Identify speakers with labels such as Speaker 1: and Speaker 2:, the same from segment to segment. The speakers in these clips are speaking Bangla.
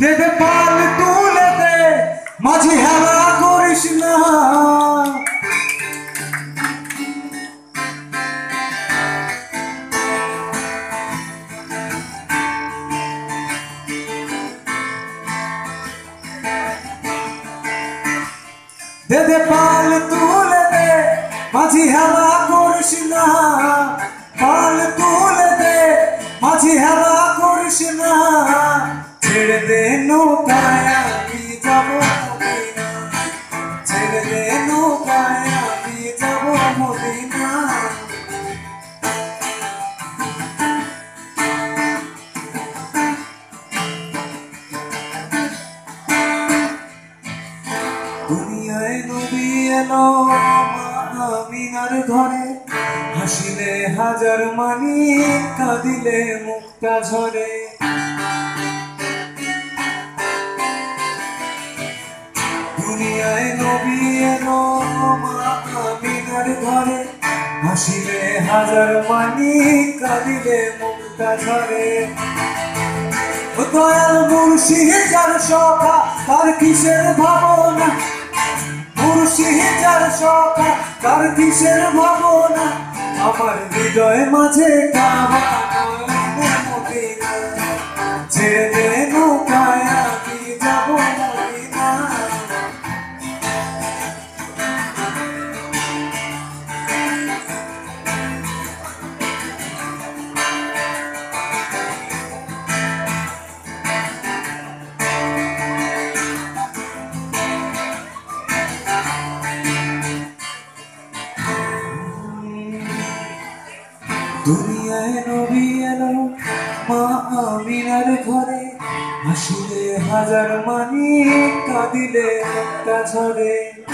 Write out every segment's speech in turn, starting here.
Speaker 1: দে পাল তুলে দে মাঝি হেলা করিস না দে পাল তুলে দে মাঝি হেলা করিস না পাল তুলে দে মাঝি হেলা করিস না ছেড়ে দে নৌকায় আমি যাব মদিনা ছেড়ে দে নৌকায় আমি যাব মদিনা দুনিয়ায় নবী এলো আমিনার ঘরে হাসিলে হাজার মানি কাঁদিলে মুক্তা ঝরে দুনিয়ায় নবী এলো আমিনার ঘরে হাসিলে হাজার মানি কাঁদিলে মুক্তা ঝরে দয়াল মুর্শিদ যার সখা তার কিসের ভাবনা মুর্শিদ যার সখা তার কিসের ভাবনা আমার হৃদয় মাঝে কাবা মদিনা ছেড়ে দে নৌকায় আমি যাব মদিনা দুনিয়ায় নবী এলো মা আমিনার ঘরে হাসিলে হাজার মানি কাঁদিলে মুক্তা ঝরে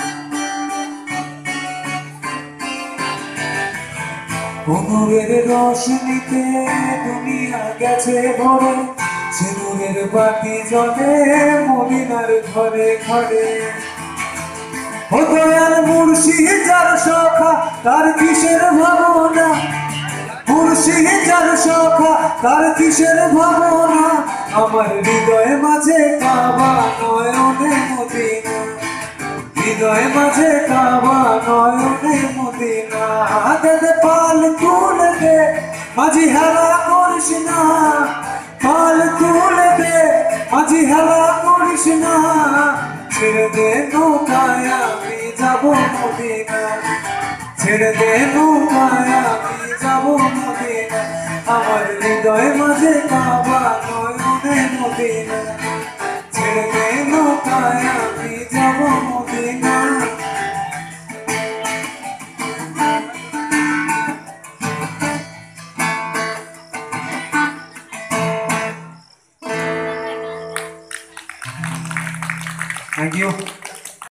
Speaker 1: নূরের রোশনীতে দুনিয়া গেছে ভরে সে নূরের বাতি জ্বলে মদিনার ঘরে ঘরে ও দয়াল মুর্শিদ যার সখা তার কিসের ভাবনা মুর্শিদ যার সখা তার কিসের ভাবনা আমার হৃদয় মাঝে কাবা নয়নে মদিনা হৃদয় মাঝে কাবা নয়নে মদিনা দে পাল তুলে দে মাঝি হেলা করিস না পাল তুলে দে মাঝি হেলা করিস না ছেড়ে দে নৌকায় আমি যাব মদিনা ছেড়ে দে নৌকায় আমি যাব মদিনা আমার হৃদয় মাঝে কাবা নয়নে মদিনা ছেড়ে দে নৌকায় আমি যাব মদিনা Thank you.